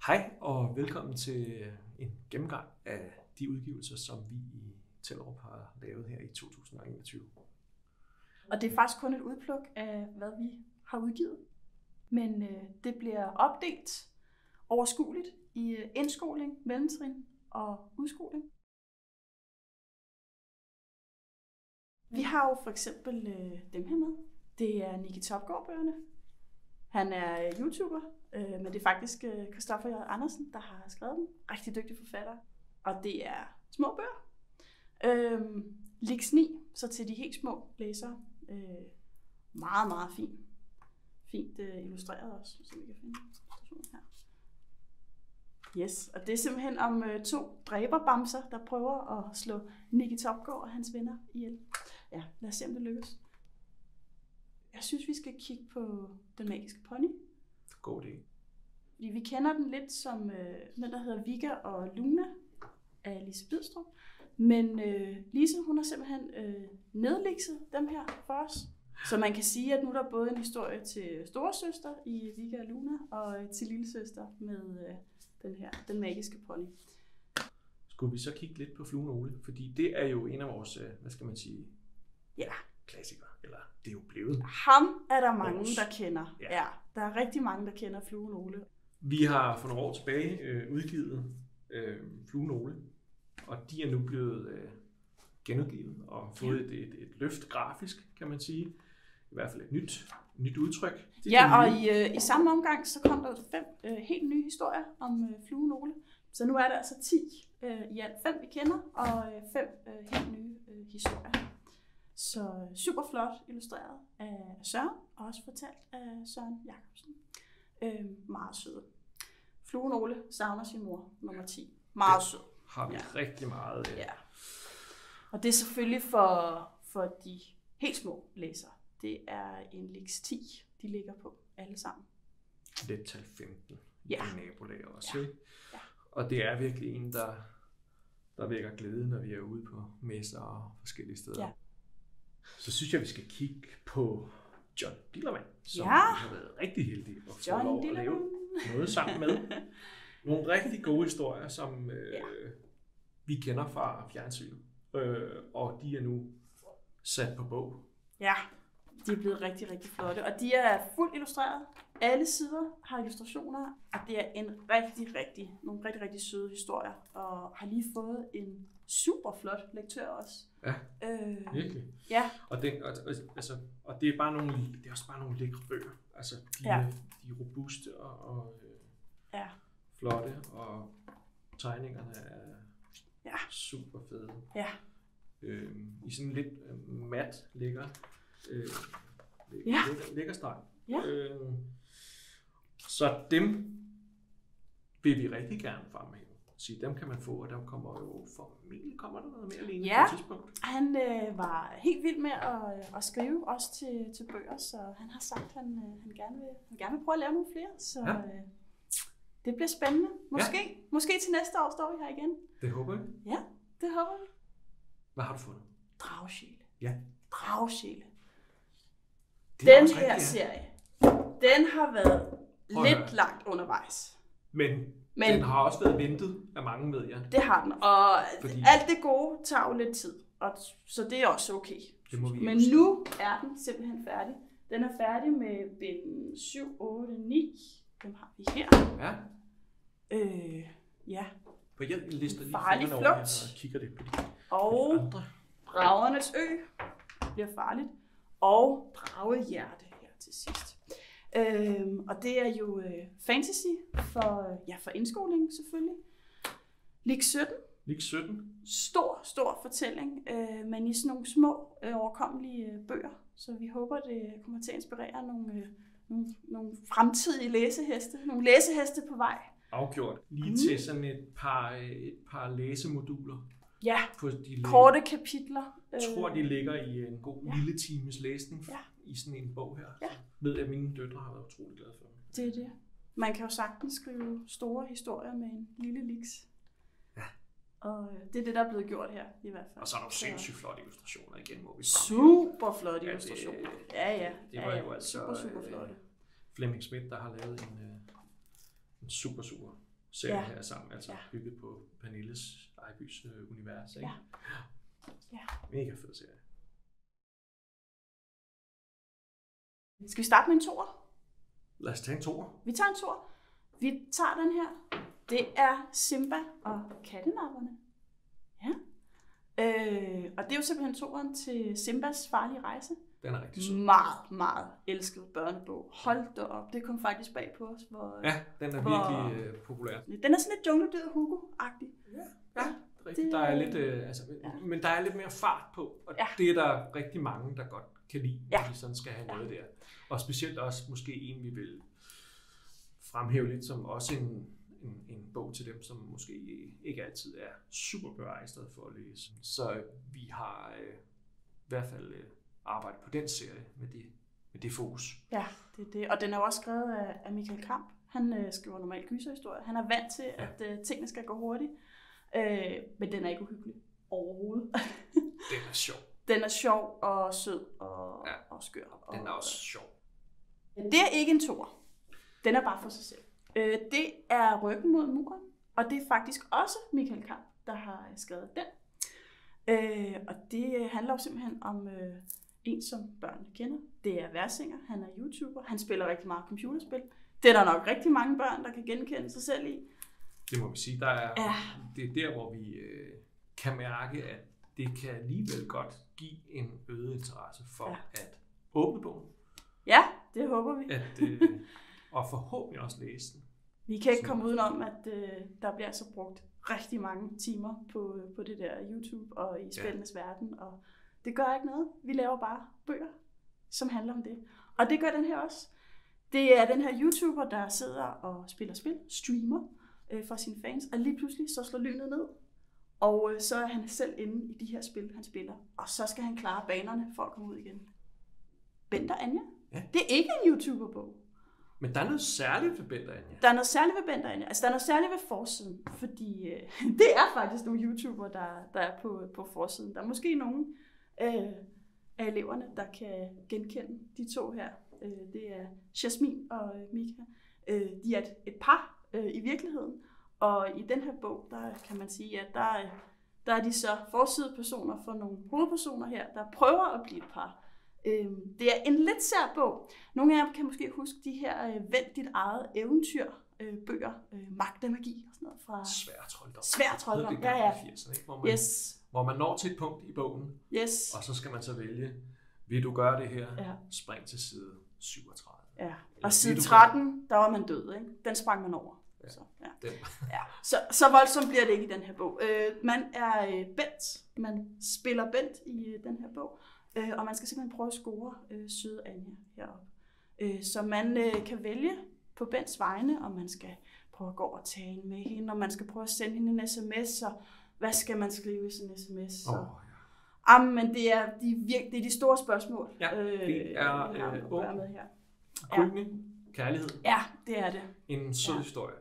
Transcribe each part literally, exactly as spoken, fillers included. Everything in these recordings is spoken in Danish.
Hej og velkommen til en gennemgang af de udgivelser, som vi i Tellerup har lavet her i to tusind og enogtyve. Og det er faktisk kun et udpluk af, hvad vi har udgivet. Men øh, det bliver opdelt overskueligt i øh, indskoling, mellemtrin og udskoling. Vi har jo for eksempel øh, dem her med. Det er Nicki Toppgaard-bøgerne. Han er øh, YouTuber, øh, men det er faktisk øh, Christoffer Andersen, der har skrevet dem. Rigtig dygtig forfatter. Og det er små bøger. Øh, Lix ni, så til de helt små læsere. Øh, meget, meget fint. Fint øh, illustreret også, så vi kan finde illustrationen her. Yes, og det er simpelthen om øh, to dræberbamser, der prøver at slå Nicki Toppgaard og hans venner ihjel. Ja, lad os se, om det lykkes. Jeg synes, vi skal kigge på Den Magiske Pony. God idé. Fordi vi kender den lidt som øh, den, der hedder Vigga og Luna af Lise Bidstrup. Men øh, Lise, hun har simpelthen øh, nedlikset dem her for os. Så man kan sige, at nu er der både en historie til storesøster i Vigga og Luna, og til lillesøster med øh, den her, Den Magiske Pony. Skulle vi så kigge lidt på Fluen Ole? Fordi det er jo en af vores, hvad skal man sige, ja. klassikere. Eller det er jo blevet. Ham er der mange, vores. der kender. Ja. Ja, der er rigtig mange, der kender Fluen Ole. Vi har for nogle år tilbage øh, udgivet øh, Fluen Ole, og de er nu blevet øh, genudgivet og fået et, et, et løft grafisk, kan man sige. I hvert fald et nyt, nyt udtryk. Det Ja, og i, øh, i samme omgang, så kom der fem øh, helt nye historier om øh, Fluen Ole. Så nu er der altså ti øh, i alt. Fem vi kender, og øh, fem øh, helt nye øh, historier. Så super flot illustreret af Søren, og også fortalt af Søren Jacobsen. Øh, meget sød. Fluen Ole savner sin mor, nummer ti. Meget sød. Har vi ja. rigtig meget. Øh... Ja. Og det er selvfølgelig for, for de helt små læsere. Det er en Lix ti, de ligger på alle sammen. Lettal femten ja. i nabolag også. Ja. Ja. Og det er virkelig en, der, der vækker glæde, når vi er ude på messer og forskellige steder. Ja. Så synes jeg, vi skal kigge på John Dillermand, som ja. vi har været rigtig heldige at få John lov at lave noget sammen med. Nogle rigtig gode historier, som øh, ja. vi kender fra fjernsynet, øh, og de er nu sat på bog. Ja, de er blevet rigtig, rigtig flotte, og de er fuldt illustreret. Alle sider har illustrationer, og det er en rigtig, rigtig, nogle rigtig, rigtig søde historier, og har lige fået en super flot lektør også. Ja, øh, virkelig. Ja. Og det, og, altså, og det er bare nogle, det er også bare nogle lækre bøger. Altså, de, ja. er, de er robuste og, og øh, ja. flotte, og tegningerne er ja. super fede. Ja. Øh, I sådan lidt øh, mat lækker, øh, ja. lækker, lækker streg. Ja. Øh, så dem vil vi rigtig gerne fremhæve. Så dem kan man få, og der kommer jo formentlig kommer der noget mere alene ja. på et tidspunkt. Han øh, var helt vild med at, at skrive også til, til bøger, så han har sagt, at han, øh, han, gerne vil, han gerne vil prøve at lave nogle flere. Så ja. øh, det bliver spændende. Måske, ja. måske til næste år står vi her igen. Det håber vi. Ja, det håber vi. Hvad har du fundet? Dragsjæle. Ja. Dragsjæle. Den her rigtigt, ja. serie, den har været lidt langt undervejs. Men, Men den har også været ventet af mange, ved jeg. Det har den, og Fordi... alt det gode tager jo lidt tid, og så det er også okay. Det må vi Men nu er den simpelthen færdig. Den er færdig med bind syv, otte, ni. Dem har vi her. Ja. Øh, ja. For jeg lister lige farlig flugt. Over her og kigger det på de og andre. Dragernes Ø bliver farligt. Og Dragehjerte her til sidst. Øhm, og det er jo øh, fantasy for, ja, for indskoling selvfølgelig. Lix sytten. Lix sytten. Stor, stor fortælling, øh, men i sådan nogle små, øh, overkommelige øh, bøger. Så vi håber, det kommer til at inspirere nogle, øh, nogle, nogle fremtidige læseheste. Nogle læseheste på vej. Afgjort. Lige mm. til sådan et par, et par læsemoduler. Ja, på de korte kapitler. Jeg tror, de ligger i en god ja. lille times læsning ja. i sådan en bog her. Ja. Ved jeg, at mine døtre har været utrolig glade for. Det er det. Man kan jo sagtens skrive store historier med en lille Lix. Ja. Og det er det, der er blevet gjort her, i hvert fald. Og så er der jo sindssygt flotte illustrationer igen, hvor vi super flotte illustrationer. Ja, det, ja, ja. Det var ja, ja. jo altså super, super flotte. Flemming Schmidt, der har lavet en, en super, super serien Ja. her sammen, altså Ja. bygget på Pernilles Ejbys øh, univers. Ikke? Ja. Ja. Mega fed serie. Skal vi starte med en toer? Lad os tage en toer. Vi tager en toer. Vi tager den her. Det er Simba og kattenapperne. Ja. Øh, og det er jo simpelthen toeren til Simbas farlige rejse. Den er rigtig sød. Meget, meget elsket børnebog. Hold da op. Det kom faktisk bag på os. Hvor, Ja, den er hvor, virkelig øh, populær. Den er sådan lidt jungledyret Hugo-agtig. Ja, ja. Rigtigt. Det- Der er lidt, øh, altså, Ja. men der er lidt mere fart på, og Ja. det er der rigtig mange, der godt kan lide, Ja. når de sådan skal have Ja. noget der. Og specielt også måske en, vi vil fremhæve lidt som også en, en, en bog til dem, som måske ikke altid er super begejstrede for at læse. Så øh, vi har øh, i hvert fald øh, arbejdet på den serie med det, med det fokus. Ja, det er det. Og den er jo også skrevet af, af Michael Kamp. Han øh, skriver normalt gyserhistorier. Han er vant til, Ja. at øh, tingene skal gå hurtigt. Øh, men den er ikke uhyggelig overhovedet. Den er sjov. Den er sjov og sød og, Ja. og skør. Den er og, også sjov. Det er ikke en toer. Den er bare for sig selv. Øh, det er Ryggen mod muren, og det er faktisk også Michael Kamp, der har skrevet den. Øh, og det handler jo simpelthen om øh, en, som børnene kender. Det er Versinger, han er YouTuber, han spiller rigtig meget computerspil. Det er der nok rigtig mange børn, der kan genkende sig selv i. Det må vi sige. Der er, Ja. Det er der, hvor vi øh, kan mærke, at det kan alligevel godt give en øget interesse for Ja. at åbne bogen, Ja, det håber vi. at, øh, og forhåbentlig også læse den. Vi kan ikke komme udenom, at øh, der bliver altså brugt rigtig mange timer på, på det der YouTube og i spillenes ja. verden, og det gør ikke noget. Vi laver bare bøger, som handler om det. Og det gør den her også. Det er den her YouTuber, der sidder og spiller spil, streamer øh, for sine fans, og lige pludselig så slår lynet ned, og øh, så er han selv inde i de her spil, han spiller, og så skal han klare banerne for at komme ud igen. Bent og Anja. Ja. Det er ikke en YouTuber-bog. Men der er noget særligt ved Bent og Anja. Der er noget særligt ved Bent og Anja. Altså, der er noget særligt ved forsiden, fordi øh, det er faktisk nogle YouTubere, der, der er på, på forsiden. Der er måske nogle øh, af eleverne, der kan genkende de to her. Øh, det er Jasmin og øh, Mika. Øh, de er et, et par øh, i virkeligheden, og i den her bog, der kan man sige, at der, der er de så forsidepersoner for nogle hovedpersoner her, der prøver at blive et par. Det er en lidt sær bog. Nogle af jer kan måske huske de her øh, Vælg dit eget eventyr øh, bøger, øh, Magt og magi og sådan noget fra Svær trolddom. Svær trolddom. Det Ja, ja. firserne, ikke? Hvor, man, Yes. hvor man når til et punkt i bogen, Yes. og så skal man så vælge, vil du gøre det her? Ja. Spring til side syvogtredive. Ja. Eller Og side vil du tretten, der var man død, ikke? Den sprang man over. Ja. Så, ja. Den. Ja. Så, så voldsomt bliver det ikke i den her bog. Øh, man er øh, Bent. Man spiller Bent i øh, den her bog. Øh, og man skal simpelthen prøve at score øh, søde Anja heroppe. Øh, så man øh, kan vælge på Bents vegne, om man skal prøve at gå og tale med hende, og man skal prøve at sende hende en sms, og hvad skal man skrive i sådan en sms? Oh, Og, ja. ah, men det er, de virke, det er de store spørgsmål, Ja, øh, det er, vi har øh, at gøre med her. Krydning, kærlighed, Ja, det er det. en sød Ja. historie.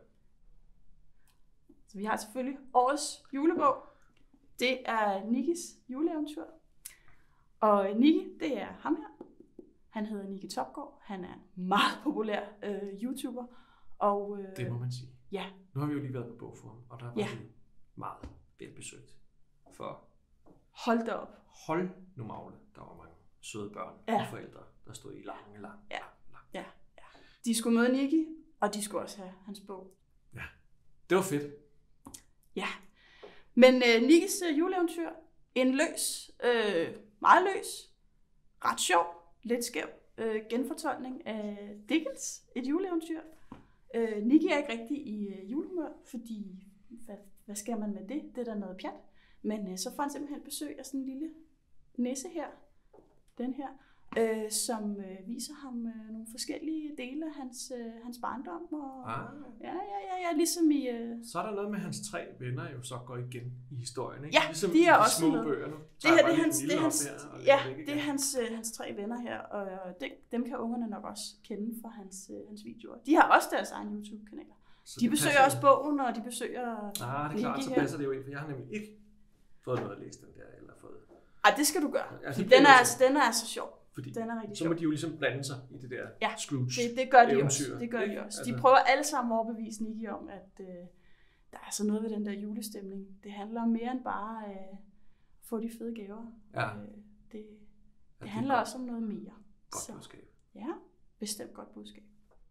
Så vi har selvfølgelig årets julebog. Det er Nikkis juleeventyr. Og Nikki, det er ham her. Han hedder Nikki Topgaard. Han er en meget populær øh, YouTuber. Og, øh, Det må man sige. Ja. Nu har vi jo lige været på Bogforum, og der var Ja. vi meget velbesøgt. For Hold da op. hold nu magle, der var mange søde børn Ja. og forældre, der stod i lange, lang, Ja. lang. Ja, ja. De skulle møde Nikki, og de skulle også have hans bog. Ja, det var fedt. Ja. Men øh, Nikkis øh, juleeventyr, en løs, øh, meget løs, ret sjov, lidt skæv øh, genfortolkning af Dickens, et juleeventyr. Øh, Nikki er ikke rigtig i øh, julehumør, fordi hvad, hvad skal man med det? Det er da noget pjat. Men øh, så får han simpelthen besøg af sådan en lille nisse her, den her, øh, som øh, viser ham øh, nogle forskellige dele af hans, øh, hans barndom. Og, Ah. Ja, ja, ja, ja, ligesom i... Øh, Så er der noget med, at hans tre venner jo så går igen i historien, ikke? Ja, ligesom de er i de også små med. bøger nu. Det her, det er hans, det er hans, her, og ja, lægger væk det er igen. hans, øh, hans tre venner her, og det, dem kan ungerne nok også kende fra hans, øh, hans videoer. De har også deres egen YouTube-kanaler. Så De det besøger passer også jo. bogen, og de besøger Ah, det er Nikki klart, så her. passer det jo ind, for jeg har nemlig ikke fået noget at læse den der, eller fået... Ej, det skal du gøre. Altså, Den det er, bliver altså, den er altså sjov. Fordi Den er rigtig så sjov. må de jo ligesom blande sig i det der Ja, Scrooge Det, det gør de eventyr, også. Det gør de ikke? også. De Altså- prøver alle sammen at overbevise Nikki om, at, øh, der er så noget ved den der julestemning. Det handler om mere end bare at øh, få de fede gaver. Ja. Øh, det, Ja, det handler også om noget mere. Godt Så, budskab. ja, bestemt godt budskab.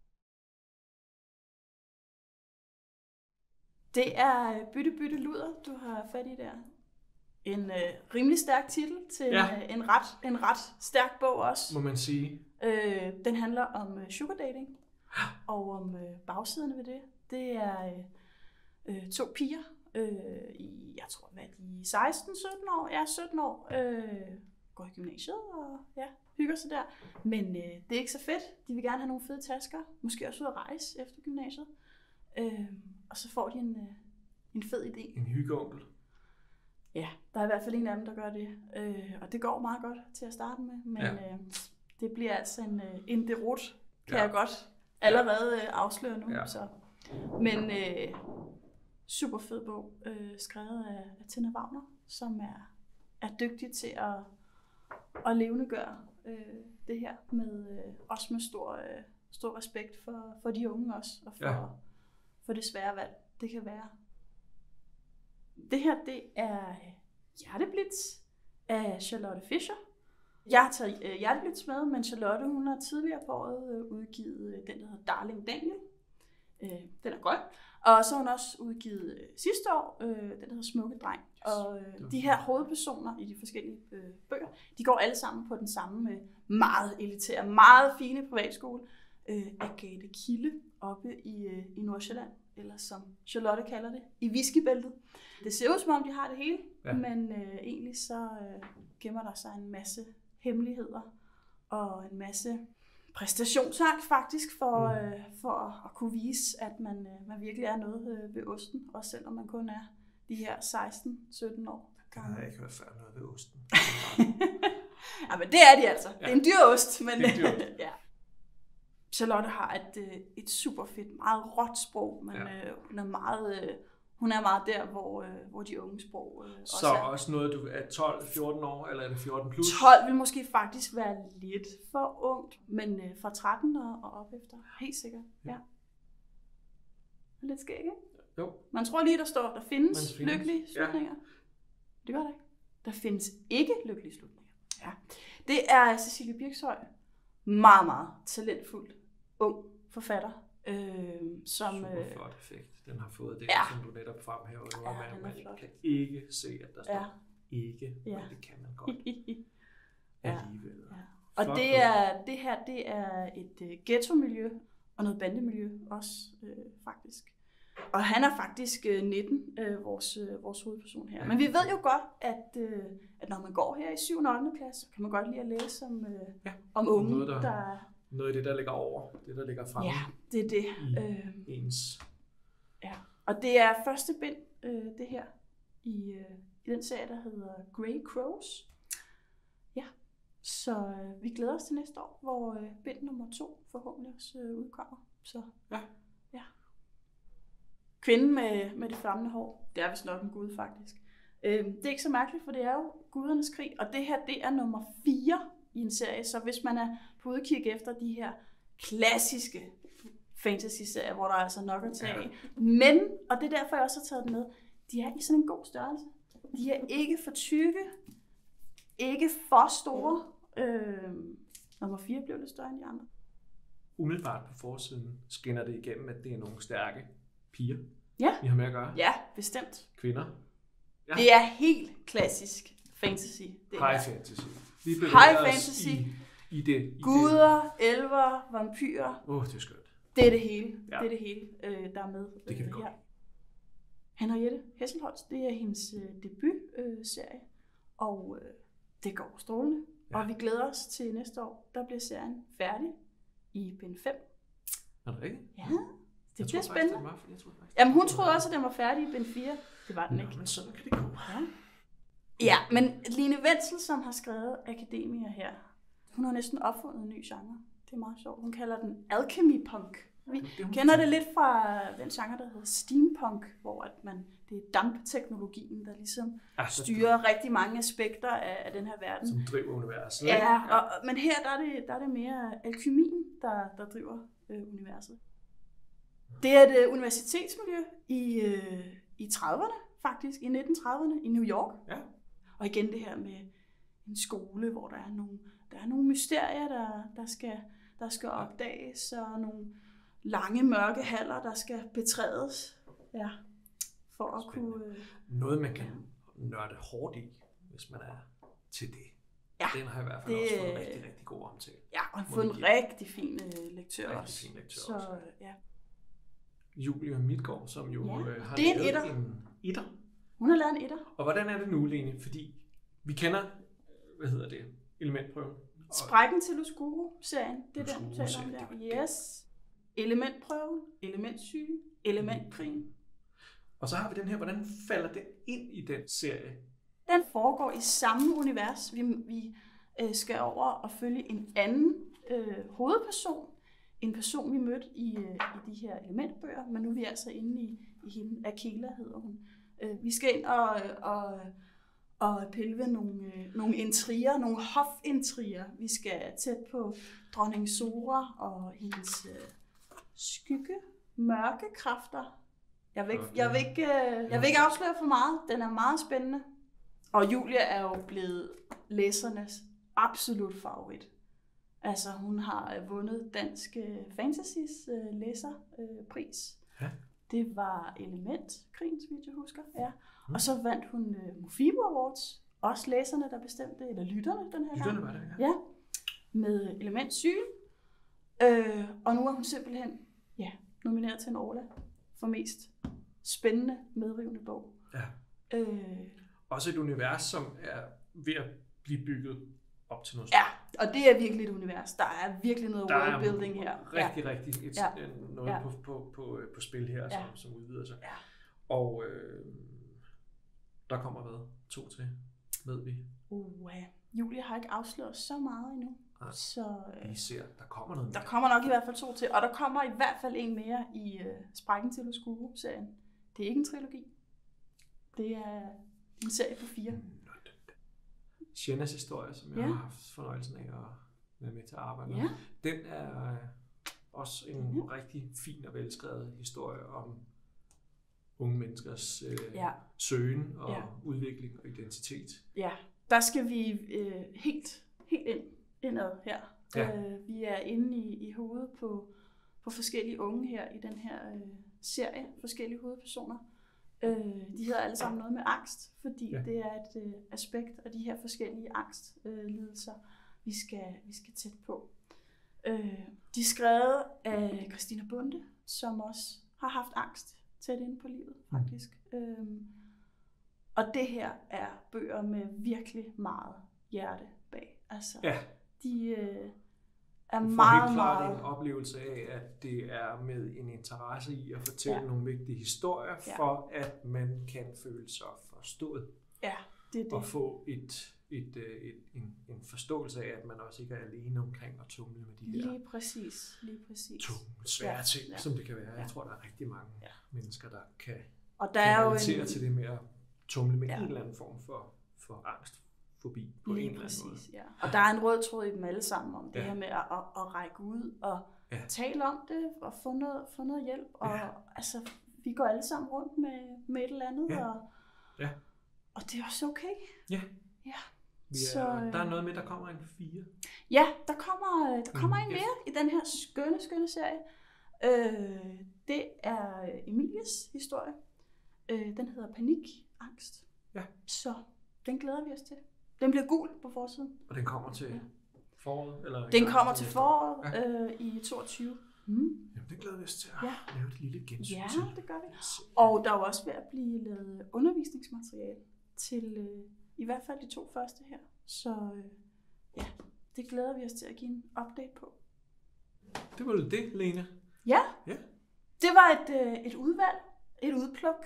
Det er Bytte Bytte Luder, du har fat i der. En øh, rimelig stærk titel til Ja. en, en, ret, en ret stærk bog også. Må man sige. Øh, den handler om øh, sugar dating og om øh, bagsiderne ved det. Det er øh, øh, to piger øh, i, jeg tror, hvad de er seksten sytten år, ja sytten år, øh, går i gymnasiet og ja, hygger sig der. Men øh, det er ikke så fedt. De vil gerne have nogle fede tasker, måske også ud at rejse efter gymnasiet. Øh, og så får de en, øh, en fed idé. En hyggeonkel. Ja, der er i hvert fald en af dem, der gør det. Øh, og det går meget godt til at starte med. Men Ja. øh, det bliver altså en, øh, en derot, kan Ja. jeg godt allerede øh, afsløre nu. Ja. Så. Men øh, super fed bog, øh, skrevet af, af Tina Wagner, som er, er dygtig til at, at levendegøre øh, det her, med, øh, også med stor, øh, stor respekt for, for de unge også, og for, Ja. for det svære valg, det kan være. Det her, det er Hjerteblitz af Charlotte Fischer. Jeg har taget øh, Hjerteblitz med, men Charlotte, hun har tidligere på året øh, udgivet øh, den, der hedder Darling Daniel. Øh, den er grøn. Og så har hun også udgivet øh, sidste år, øh, den der hedder Smukke Dreng. Og øh, de her hovedpersoner i de forskellige øh, bøger, de går alle sammen på den samme øh, meget elitære, meget fine privatskole, øh, Agathe Kilde, oppe i, øh, i Nordsjælland, eller som Charlotte kalder det, i whiskybæltet. Det ser ud som om, de har det hele, Ja. men øh, egentlig så øh, gemmer der sig en masse hemmeligheder og en masse præstationsangst faktisk for, Mm. øh, for at kunne vise, at man, øh, man virkelig er noget øh, ved osten, også selvom man kun er de her seksten sytten år. Det har jeg ikke hørt før, noget ved osten. Ja, men det er de altså. Ja. Det er en dyr ost, men Det er en dyr ost. ja. Charlotte har et, øh, et super fedt, meget råt sprog, men Ja. øh, hun er meget... Øh, Hun er meget der, hvor, øh, hvor de unge sprog øh, også Så er. også noget, du er tolv fjorten år, eller er det fjorten plus? tolv vil måske faktisk være lidt for ungt, men øh, fra tretten og, og op efter, helt sikkert. Ja. Ja. Lidt skæg, ikke? Jo. Man tror lige, der står, der findes, Man findes. lykkelige Ja. slutninger. Det gør der ikke. Der findes ikke lykkelige slutninger. Ja. Det er Cecilie Birkshøj, meget, meget talentfuld, ung forfatter, øh, som... Super Øh, flot effekt. Den har fået det, Ja. som du netop fremhæver. Nu, Ja, at man, den er man flot. kan ikke se, at der står Ja. ikke, Ja. men det kan man godt Ja. alligevel. Ja. Og Flot det, bog. er, det her, det er et uh, ghetto-miljø, og noget bandemiljø også, øh, faktisk. Og han er faktisk øh, nitten, øh, vores, øh, vores hovedperson her. Men vi ved jo godt, at, øh, at når man går her i syvende og ottende klasse, kan man godt lide at læse om, øh, Ja. om unge, Noget, der... der- der... Noget af det, der ligger over, det der ligger fremme Ja, det er det. i Øh, ens. ja. Og det er første bind, øh, det her, i, øh, i den serie, der hedder Grey Crows. Ja, så øh, vi glæder os til næste år, hvor øh, bind nummer to forhåbentlig også øh, udkommer. Så Ja. ja. Kvinden med, med det flammende hår, det er vist nok en gud faktisk. Øh, det er ikke så mærkeligt, for det er jo gudernes krig, og det her, det er nummer fire i en serie, så hvis man er på udkig efter de her klassiske fantasy-serier, hvor der er altså nok at tage af. Men, og det er derfor, jeg også har taget den med, de er i sådan en god størrelse. De er ikke for tykke, ikke for store. Øh, nummer fire blev lidt større end de andre. Umiddelbart på forsiden skinner det igennem, at det er nogle stærke piger, Ja. vi har med at gøre. Ja, bestemt. Kvinder. Ja. Det er helt klassisk fantasy. Det High er fantasy. Vi bevæger High os fantasy. I, i det. I guder, elver, vampyrer. Åh, oh, det er skønt. Det er det hele. Ja. Det er det hele, øh, der er med. Det kan vi øh, godt. her. Henriette Hesselholz, det er hendes øh, debut-serie, øh, serie. Og øh, det går strålende. Ja. Og vi glæder os til næste år. Der bliver serien færdig i bind fem. Er det rigtigt? Ja, Jeg det tror bliver faktisk, spændende. den var, jeg tror faktisk, Jamen hun troede også, at den var færdig i bind fire. Det var den Nå, ikke. men sådan kan det gå. Ja. Ja, men Line Wenzel, som har skrevet Akademia her, hun har næsten opfundet en ny genre. Det er meget sjovt. Hun kalder den alchemy punk. Vi Det, hun kender det lidt fra den genre, der hedder steampunk, hvor at man, det er dampteknologien, der ligesom Ja, så- styrer rigtig mange aspekter af, af den her verden. Som driver universet. Ja, og, men her der er, det, der er det mere alkymien, der, der driver øh, universet. Det er et uh, universitetsmiljø i, uh, i trediverne, faktisk, i nitten trediverne i New York. Ja. Og igen det her med en skole, hvor der er nogle, der er nogle mysterier, der, der, skal, der skal opdages, og nogle lange mørke haller, der skal betrædes. Ja, for at Spændende. kunne... Uh, Noget, man kan nørde hårdt i, hvis man er til det. Ja, Den har i hvert fald det, også fået en rigtig, rigtig god omtale. Ja, og har fået en rigtig fin uh, lektør Rigtig også. fin lektør Så, også. ja. Julie Midtgaard, som jo Ja, øh, har det er en lavet etter. en etter. Hun har lavet en etter. Og hvordan er det nu, Lene? Fordi vi kender, hvad hedder det, elementprøven. Og Sprækken til Luskuro-serien, det er den, du taler om Luskuro-serien, der. det var det. Yes. Elementprøven, elementsyge, elementkrigen. Og så har vi den her, hvordan falder den ind i den serie? Den foregår i samme univers. Vi, vi øh, skal over og følge en anden øh, hovedperson. En person, vi mødte i, øh, i de her elementbøger, men nu er vi altså inde i, i hende. Akela hedder hun. Øh, vi skal ind og, og, og pille ved nogle, øh, nogle intriger, nogle hofintriger. Vi skal tæt på dronning Sora og hendes øh, skygge, mørke kræfter. Jeg vil, ikke, jeg, vil ikke, øh, jeg vil ikke afsløre for meget. Den er meget spændende. Og Julia er jo blevet læsernes absolut favorit. Altså, hun har øh, vundet Dansk øh, Fantasys øh, læserpris. Ja. Det var Elementkrigen, så vidt jeg husker. Ja. Og så vandt hun øh, Mofibo Awards. Også læserne, der bestemte, eller lytterne den her Lytterne gang. var det, ja. Ja, med Elementsyge. Øh, og nu er hun simpelthen ja, nomineret til en Orla for mest spændende, medrivende bog. Ja. Øh, Også et univers, som er ved at blive bygget op til noget. ja, og det er virkelig et univers. Der er virkelig noget Der er worldbuilding her. rigtig, rigtig et, Ja. noget Ja. på, på, på, på spil her, som, Ja. som udvider sig. Ja. Og øh, der kommer hvad? To til, ved vi. Uh, Julie har ikke afsløret så meget endnu. Nej. Så øh, Vi ser, der kommer noget der mere. kommer nok i hvert fald to til. Og der kommer i hvert fald en mere i øh, Sprækken til Luskuro-serien. Det er ikke en trilogi. Det er en serie på fire. Shennas historie, som jeg Ja. har haft fornøjelsen af at være med til at arbejde med, Ja. den er øh, også en Mhm. rigtig fin og velskrevet historie om unge menneskers øh, Ja. søgen og Ja. udvikling og identitet. Ja, der skal vi øh, helt, helt ind, indad her. Ja. Øh, vi er inde i, i hovedet på, på forskellige unge her i den her øh, serie, forskellige hovedpersoner. Øh, de hedder alle sammen noget med angst, fordi Ja. ja. det er et øh, aspekt af de her forskellige angstlidelser, vi skal, vi skal tæt på. Øh, de er skrevet af Christina Bonde, som også har haft angst tæt inde på livet, faktisk. Mm. Øh, og det her er bøger med virkelig meget hjerte bag. Altså, Ja. de øh, er Du får meget, helt klart meget... en oplevelse af, at det er med en interesse i at fortælle Ja. nogle vigtige historier, Ja. for at man kan føle sig forstået Ja, det er det. og få et, et, et, et, en, en forståelse af, at man også ikke er alene omkring at tumle med de her Lige præcis, lige præcis. tunge, svære Ja. ting, Ja. som det kan være. Jeg Ja. tror, der er rigtig mange Ja. mennesker, der kan, Og der kan er jo relatere en... til det med at tumle med Ja. en eller anden form for, for angst, fobi på Lige en eller anden måde. præcis, ja. Og der er en rød tråd i dem alle sammen om det Ja. her med at, at, at række ud og Ja. tale om det og få noget, få noget hjælp. Og Ja. altså, vi går alle sammen rundt med, med et eller andet, Ja. og, Ja. og det er også okay. Ja. Ja. Vi Så, er, øh, der er noget med, der kommer en fire. Ja, der kommer, der kommer Mm, en yes. mere i den her skønne, skønne serie. Øh, det er Emilies historie. Øh, den hedder Panikangst. Ja. Så den glæder vi os til. Den bliver gul på forsiden. Og den kommer til Ja. foråret? Eller Den engang kommer til næste år? foråret Ja. øh, i toogtyve. Mm. Jamen, det glæder vi os til at Ja. lave et lille gensyn Ja, til. det gør vi. Yes. Og der er jo også ved at blive lavet undervisningsmateriale til øh, i hvert fald de to første her. Så øh, ja, det glæder vi os til at give en update på. Det var det, Lene. Ja, Ja. det var et, øh, et udvalg, et udpluk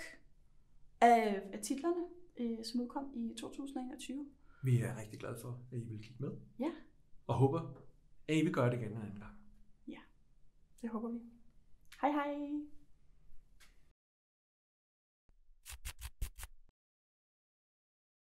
af, af titlerne, øh, som udkom i to tusind og enogtyve. Vi er rigtig glade for, at I vil kigge med. Ja. Og håber, at I vil gøre det igen en anden gang. Det håber vi. Hej hej!